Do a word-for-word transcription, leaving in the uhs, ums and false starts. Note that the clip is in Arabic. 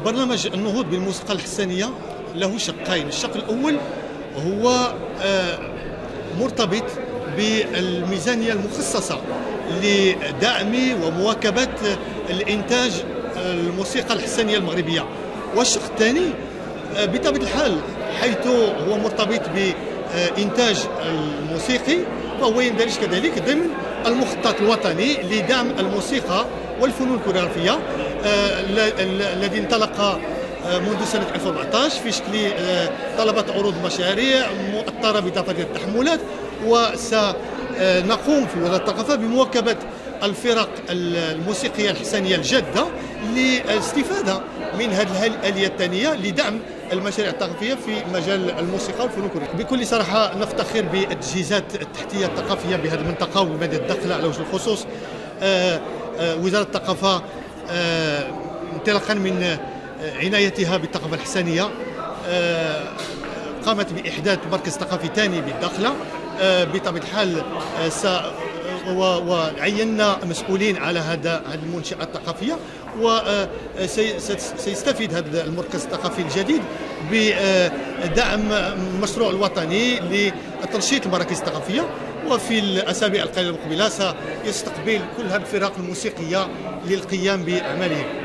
برنامج النهوض بالموسيقى الحسانية له شقين. الشق الأول هو مرتبط بالميزانية المخصصة لدعم ومواكبة الإنتاج الموسيقى الحسانية المغربية، والشق الثاني بطبيعة الحال حيث هو مرتبط بإنتاج الموسيقي فهو يندرج كذلك ضمن المخطط الوطني لدعم الموسيقى والفنون الكوريغرافية الذي انطلق منذ سنة ألفين وأربعة عشر في شكل طلبة عروض مشاريع مؤطرة بدفاتر التحملات، وسنقوم في وزارة الثقافة بمواكبة الفرق الموسيقية الحسانية الجادة للاستفادة من هذه الآلية الثانية لدعم المشاريع الثقافية في مجال الموسيقى والفنون الكوريغرافية. بكل صراحة نفتخر بالتجهيزات التحتية الثقافية بهذه المنطقة وبمدينة الداخلة على وجه الخصوص. وزارة الثقافة انطلاقا من عنايتها بالثقافة الحسانية قامت بإحداث مركز ثقافي ثاني بالداخلة بطبيعة الحال، وعينا مسؤولين على هذا هذه المنشأة الثقافية، وسيستفيد هذا المركز الثقافي الجديد بدعم المشروع الوطني لتنشيط المراكز الثقافية. وفي الأسابيع القليلة المقبلة سيستقبل كل هذه الفرق الموسيقية للقيام بأعمالهم.